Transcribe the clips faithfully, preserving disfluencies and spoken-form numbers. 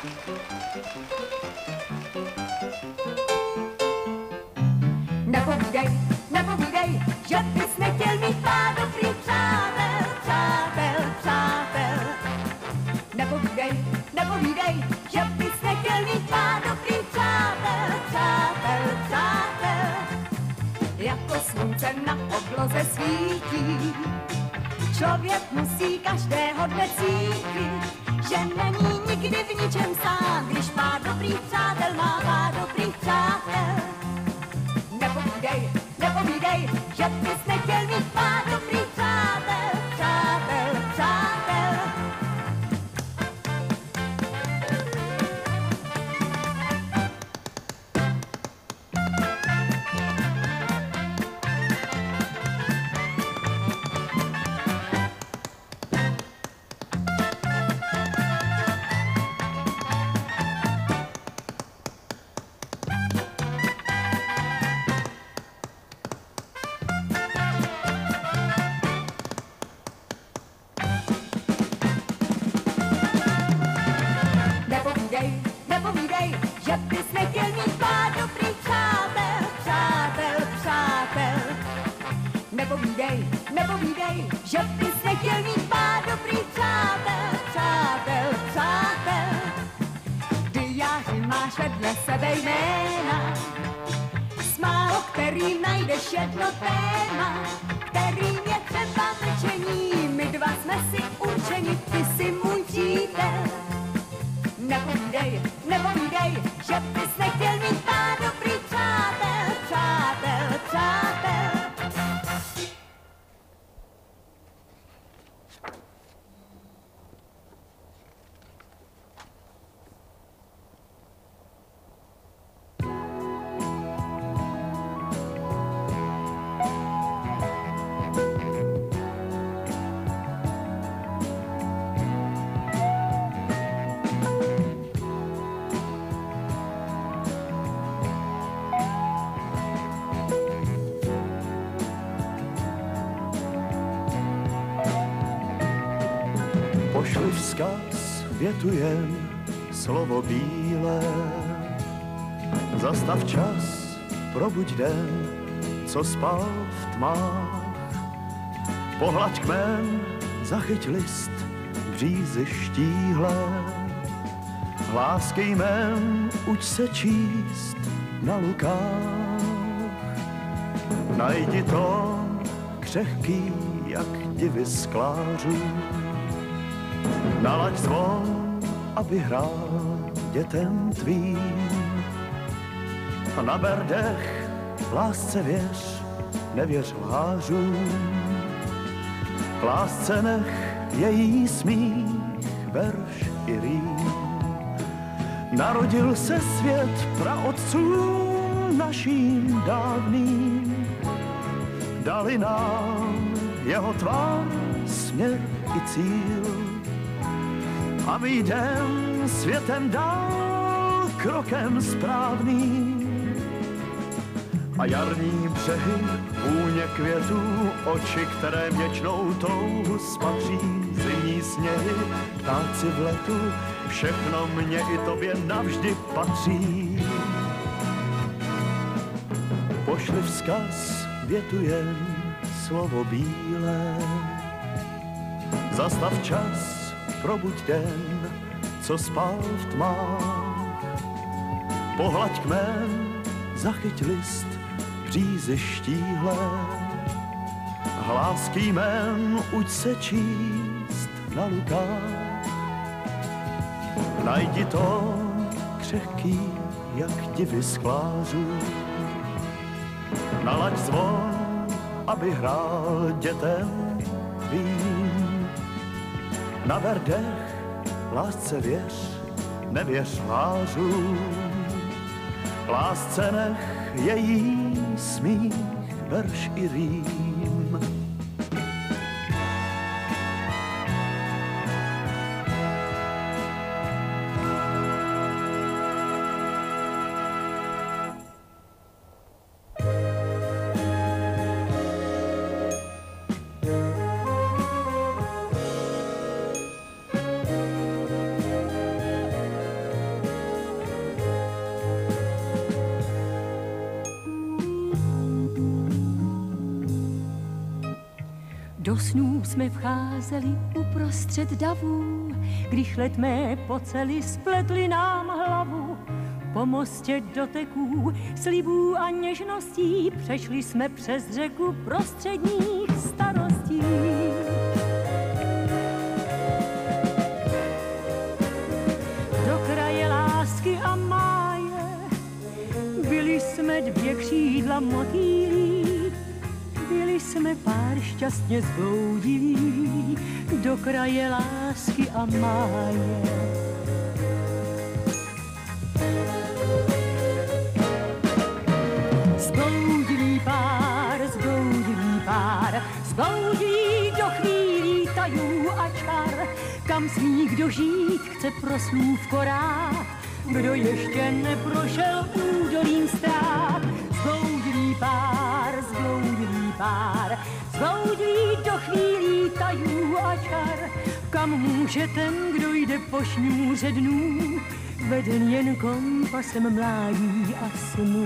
Nepovídej, nepovídej, že bys nechtěl mít pár dobrých přátel, přátel, přátel. Nepovídej, nepovídej, že bys nechtěl mít pár dobrých přátel, přátel, přátel. Jako slunce na obloze svítí, člověk musí každého dne cítit, že není nikdy v ničem sám, když pár dobrých přátel má pár dobrých přátel. Nepovídej, nepovídej, že bys nechtěl mít pár dobrých přátel, přátel, přátel. Nepovídej, že bys nechtěl mít pár dobrých přátel, přátel, přátel. Nepovídej, nepovídej, že bys nechtěl mít pár dobrých přátel, přátel, přátel. Diáři máš vedle sebe jména, s málo kterým najdeš jedno téma, kterým je třeba mlčení. My dva jsme si určeni, ty jsi můj přítel. Nepovídej, nepovídej, že bys nechtěl mít pár dobrých přátel, přátel, přátel. Pošli vzkaz, větu jen slovo bílé. Zastav čas, probuď den, co spal v tmách. Pohlaď kmen, zachyť list, břízy štíhlé. Lásky jmen, uč se číst na lukách. Najdi to křehký, jak divy sklářů. Nalaď zvon, aby hrál dětem tvým. A naber dech, lásce věř, nevěř lhářům. Lásce nech její smích, verš i rým. Narodil se svět praotcům naším dávným. Dali nám jeho tvár, směr i cíl. A my jdem světem dál, krokem správným. A jarní břehy, vůně květů, oči, které věčnou touhu spatří. Zimní sněhy, ptáci v letu, všechno mně i tobě navždy patří. Pošli vzkaz, větu jen slovo bílé. Zastav čas, probuď den, co spal v tmách. Pohlaď kmen, zachyť list, břízy štíhlé. Hlásky jmen, uč se číst na lukách. Najdi to křehký, jak divy sklářů. Nalaď zvon, aby hrál dětem tvým. Naber dech, lásce věř, nevěř lhářům. Lásce nech její smích, verš i rým. Jednou jsme vcházeli uprostřed davů, když letmé pocely spletly nám hlavu. Po mostě doteků, slibů a něžností přešli jsme přes řeku prostředních starostí. Do kraje lásky a máje byli jsme dvě křídla motýlí, byli jsme pár šťastně zbloudilí do kraje lásky a máje. Zbloudilý pár, zbloudilý pár, zbloudilý do chvílí tajů a čar, kam smí kdo žít, chce pro slůvko rád, kdo ještě neprošel údolím strát. Zbloudilý pár, zbloudilý pár, zbloudilý do chvílí tajů a čar, kam může ten, kdo jde po šňůře dnů, veden jen kompasem mládí a snů.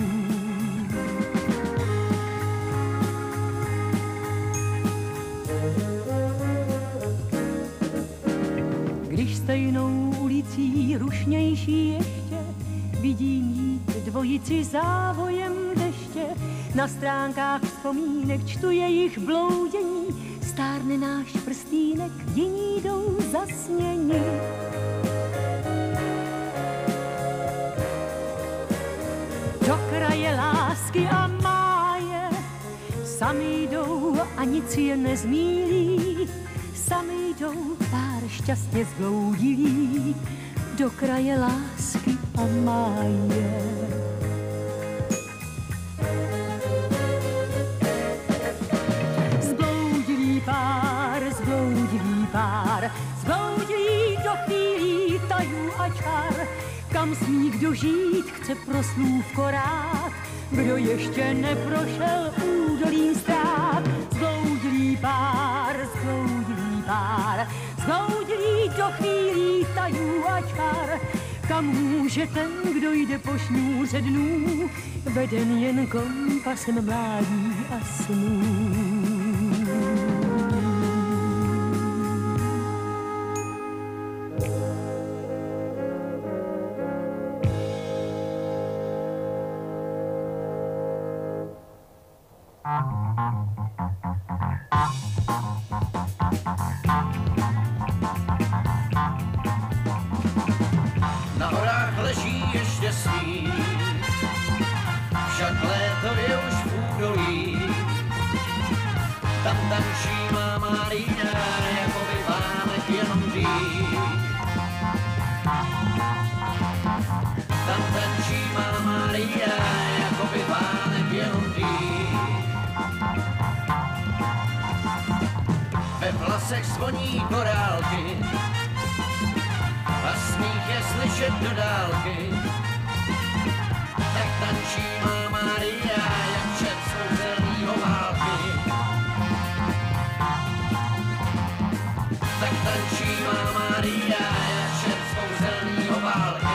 Když stejnou ulicí rušnější ještě vidím jít dvojici závojem deště, na stránkách vzpomínek čtu jejich bloudění, stárne náš prstýnek, jiní jdou zasněni. Do kraje lásky a máje sami jdou a nic je nezmílí, sami jdou pár šťastně zbloudilí do kraje lásky a máje. Zbloudilý pár, zbloudilý pár, zbloudilý do chvílí tajů a čar, kam smí kdo žít, chce pro slůvko rád, kdo ještě neprošel údolím strát. Zbloudilý pár, zbloudilý pár, zbloudilý do chvílí tajů a čar, kam může ten, kdo jde po šňůře dnů, veden jen kompasem mládí a snů. Na horách leží ještě sníh, však léto je už v údolí. Tam tančí má Maria, jako by vánek jenom dých. Tam tančí má Maria, jako by vánek jenom dých. Ve vlasech zvoní korálky a smích je slyšet do dálky. Tak tančí má Maria, jak čert svouzelnýho války. Tak tančí má Maria, jak čert svouzelnýho války.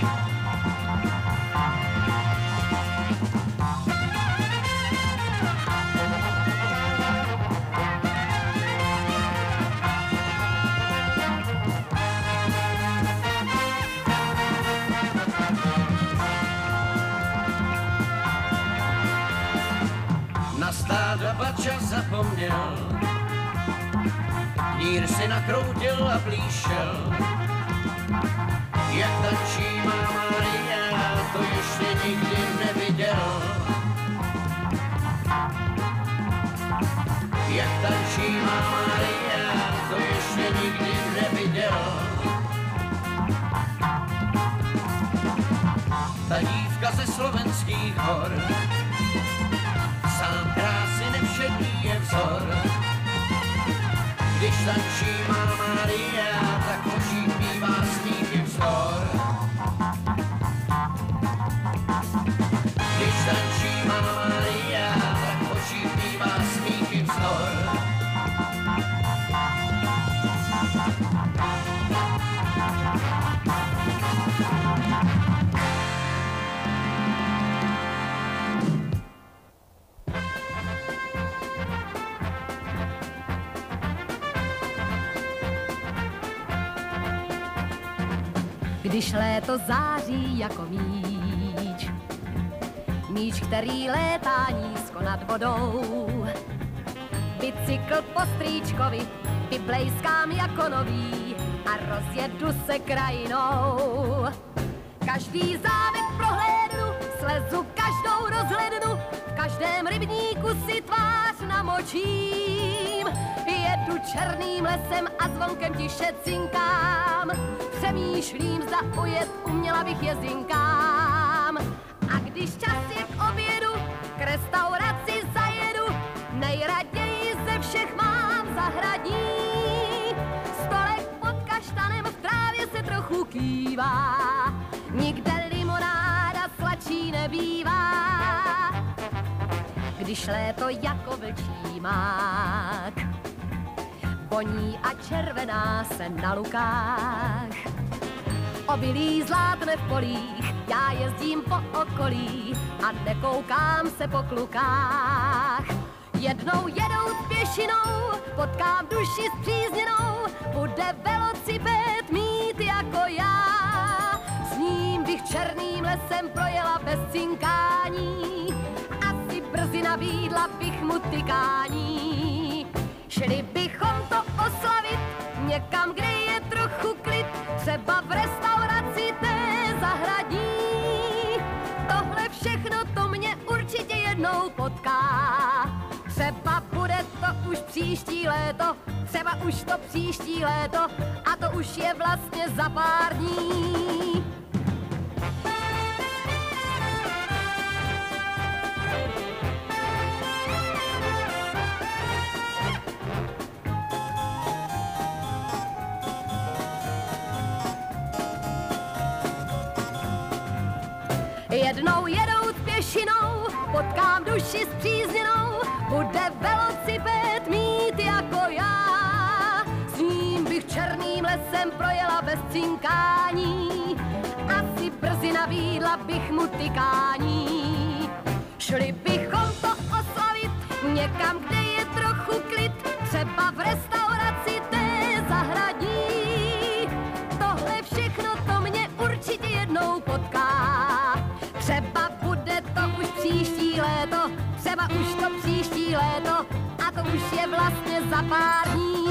Na stáda bača zapomněl, knír si nakroutil a plíšel. Jak tančí má Maria, to ještě nikdy neviděl. Jak tančí má Maria, to ještě nikdy neviděl. Ta dívka ze slovenských hor, sám krásy nevšední je vzor. Když tančí má Maria, tak v očích mívá smíchy vzor. Když tančí má Maria, tak v očích mívá smíchy vzor. když léto září jako míč. Míč, který létá nízko nad vodou. Bicykl po strýčkovi vyblejskám jako nový a rozjedu se krajinou. Každý zámek prohlédnu, slezu každou rozhlednu, v každém rybníku si tvář namočím. Jedu černým lesem a zvonkem tiše cinkám, přemýšlím, zda ujet uměla bych jezinkám. A když čas je k obědu, k restauraci zajedu, nejraději ze všech mám zahradní. Stolek pod kaštanem v trávě se trochu kývá, nikde limonáda sladší nebývá. Když léto jako vlčí mák voní a červená se na lukách, obilí zlátne v polích, já jezdím po okolí a nekoukám se po klukách. Jednou jedou s pěšinou, potkám duši spřízněnou, bude velociped mít jako já. S ním bych černým lesem projela bez cinkání, asi brzy nabídla bych mu tykání. Šli bychom to oslavit někam, kde je trochu klid, třeba v restauraci té zahradní. Tohle všechno to mě určitě jednou potká. Třeba bude to už příští léto, třeba už to příští léto, a to už je vlastně za pár dní. Jednou jedou s pěšinou, potkám duši spřízněnou, bude velociped mít jako já. S ním bych černým lesem projela bez cinkání, asi brzy nabídla bych mu tykání. Šli bychom to oslavit někam, kde je trochu klid, třeba v restauraci té zahradní. Tohle všechno to mě určitě jednou potká. Třeba bude to už příští léto, třeba už to příští léto, a to už je vlastně za pár dní.